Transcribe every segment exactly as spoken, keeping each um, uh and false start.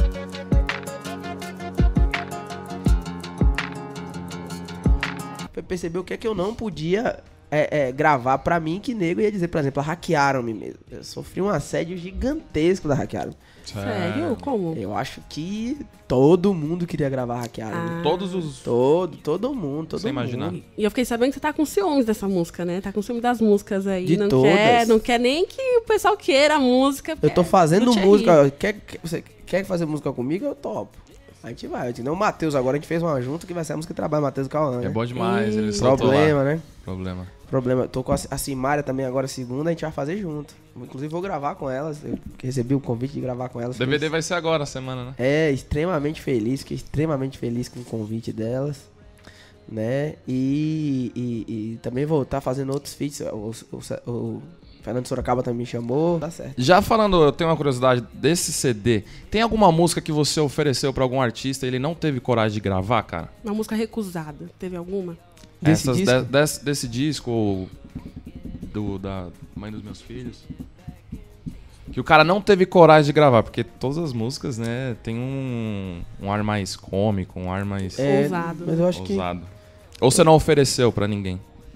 Perceber o que é que eu não podia é, é, gravar pra mim, que nego ia dizer, por exemplo, hackearam-me mesmo. Eu sofri um assédio gigantesco da Hackearam. Sério? Como? Eu acho que todo mundo queria gravar Hackearam-me. Ah. Todos os... Todo, todo mundo, todo Sem mundo. imaginar. E eu fiquei sabendo que você tá com ciúmes dessa música, né? Tá com ciúme das músicas aí. De não todas. Quer, não quer nem que o pessoal queira a música. Eu tô é fazendo do Thierry. música. ó, Quer, quer- você quer fazer música comigo? Eu topo. A gente vai. Eu te- não, o Matheus, agora a gente fez uma junta que vai ser a música que trabalha, Matheus e Cauã, né? É bom demais, ele soltou Problema, lá. né? Problema. Problema. Tô com a, a Simária também agora, segunda, a gente vai fazer junto. Inclusive vou gravar com elas. Eu recebi o convite de gravar com elas. D V D Fiquei- vai ser agora, semana, né? É, extremamente feliz. Fiquei extremamente feliz com o convite delas. Né? E, e, e também vou estar fazendo outros feats. O, o, o Fernando Sorocaba também me chamou. Tá certo. Já falando, eu tenho uma curiosidade desse C D. Tem alguma música que você ofereceu pra algum artista e ele não teve coragem de gravar, cara? Uma música recusada. Teve alguma? Desse Essas disco? de- desse, desse disco ou do, da Mãe dos Meus Filhos. Que o cara não teve coragem de gravar, porque todas as músicas, né, tem um, um ar mais cômico, um ar mais É, Ousado, Mas né? eu acho que. ousado. Ou você não ofereceu pra ninguém?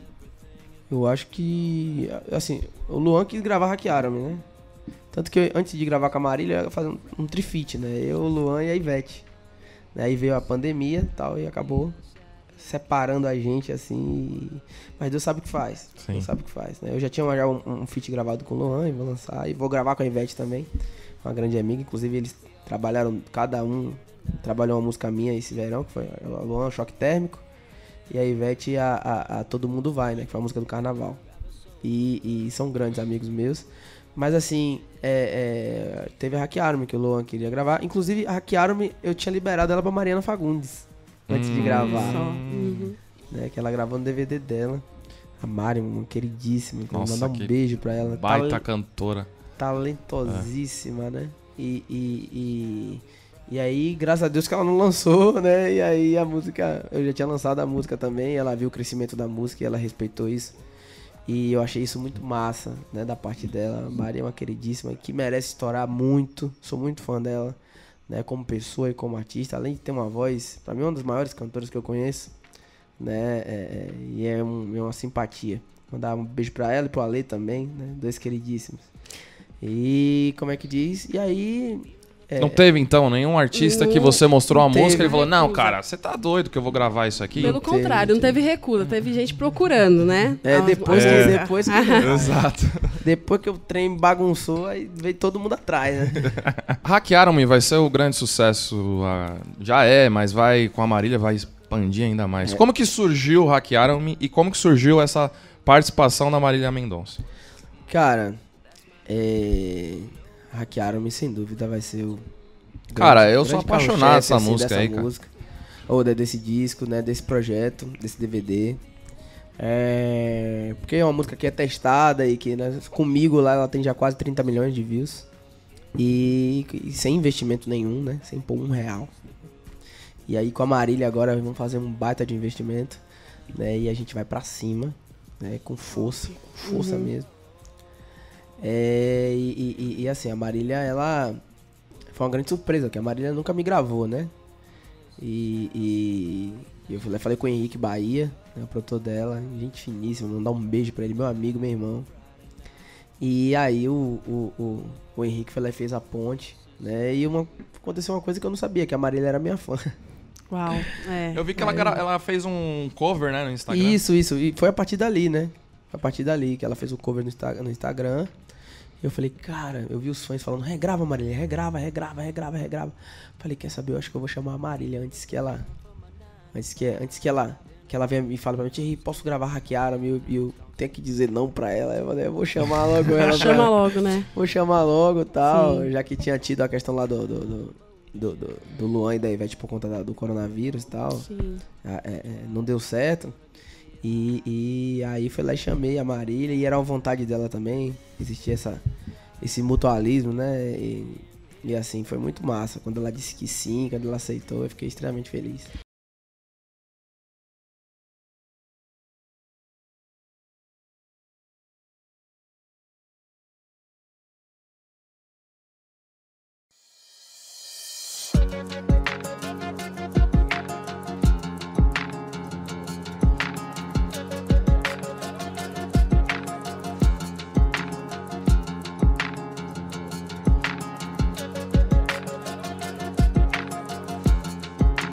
Eu acho que. Assim, o Luan quis gravar Hackearam-me, né? Tanto que eu, antes de gravar com a Marília, eu ia fazer um, um trifite, né? Eu, o Luan e a Ivete. Aí veio a pandemia e tal, e acabou separando a gente, assim. e- Mas Deus sabe o que faz. Sim. Deus sabe o que faz, né? Eu já tinha já um, um feat gravado com o Luan, e vou lançar. E vou gravar com a Ivete também, uma grande amiga. Inclusive, eles trabalharam, cada um trabalhou uma música minha esse verão, que foi a Luan, Choque Térmico. E a Ivete, a, a, a Todo Mundo Vai, né? Que foi a música do Carnaval. E, e são grandes amigos meus. Mas assim, é, é, teve a Hackearam-me, que o Luan queria gravar. Inclusive, a Hackearam-me, eu tinha liberado ela pra Mariana Fagundes. Antes de Hum. gravar. Só. Uhum. Né, que ela gravou no D V D dela. A Mari, uma queridíssima. Quero Nossa, mandar um que beijo pra ela. Baita Talen- cantora. talentosíssima, né? E, e, e, e aí, graças a Deus que ela não lançou, né? E aí a música, eu já tinha lançado a música também, ela viu o crescimento da música e ela respeitou isso. E eu achei isso muito massa, né, da parte dela. A Mari é uma queridíssima que merece estourar muito. Sou muito fã dela, né, como pessoa e como artista. Além de ter uma voz, pra mim é uma das maiores cantoras que eu conheço, né? é- é- e é, um- é uma simpatia. Mandar um beijo pra ela e pro Ale também, né? Dois queridíssimos. E como é que diz? E aí. é, Não teve, então, nenhum artista que Não- você mostrou não a música teve. e falou, não, Recusa. cara, você tá doido que eu vou gravar isso aqui? Pelo teve, contrário, não teve. teve recusa, teve gente procurando, né? É, As- depois, as que, músicas. depois, que, Exato. depois que o trem bagunçou, aí veio todo mundo atrás, né? Hackearam-me vai ser o grande sucesso. ah, Já é, mas vai com a Marília vai expandir ainda mais. Como que surgiu o Hackearam-me e como que surgiu essa participação da Marília Mendonça? Cara, é... Hackearam-me, sem dúvida, vai ser o. Cara, grande- eu sou grande apaixonado carro-chefe, dessa assim, música dessa aí, cara. música. Ou de- desse disco, né? Desse projeto, desse D V D. É... Porque é uma música que é testada e que, né, comigo lá ela tem já quase trinta milhões de views. E, e sem investimento nenhum, né? Sem pôr um real. E aí com a Marília agora vamos fazer um baita de investimento, né? E a gente vai pra cima, né? Com força, com força mesmo. É, e, e- e, assim, a Marília, ela foi uma grande surpresa, porque a Marília nunca me gravou, né? E, e- e eu falei, falei com o Henrique Bahia, né, o produtor dela, gente finíssima, mandar um beijo pra ele, meu amigo, meu irmão. E aí o, o, o, o Henrique foi lá e fez a ponte, né? E uma, aconteceu uma coisa que eu não sabia, que a Marília era minha fã. Uau, é. Eu vi que ela, gra- ela fez um cover, né, no Instagram. Isso, isso. E foi a partir dali, né? Foi a partir dali que ela fez o cover no, Insta- no Instagram. Eu falei, cara, eu vi os fãs falando, regrava, Marília, regrava, regrava, regrava, regrava. Falei, quer saber, eu acho que eu vou chamar a Marília antes que ela... Antes que, antes que ela... Que ela venha e fale pra mim, Thierry, posso gravar Hackearam-me? E eu, e eu tenho que dizer não pra ela. Eu falei, eu vou chamar logo ela. pra- Chama logo, né? Vou chamar logo e tal. Sim. Já que tinha tido a questão lá do... do, do do, do, do Luan e da Ivete por conta da- do coronavírus e tal. Sim. Ah, é, é, não deu certo. E, e aí fui lá e chamei a Marília, e era uma vontade dela também. Existia essa, esse mutualismo, né? E, e assim, foi muito massa. Quando ela disse que sim, quando ela aceitou, eu fiquei extremamente feliz. Valeu.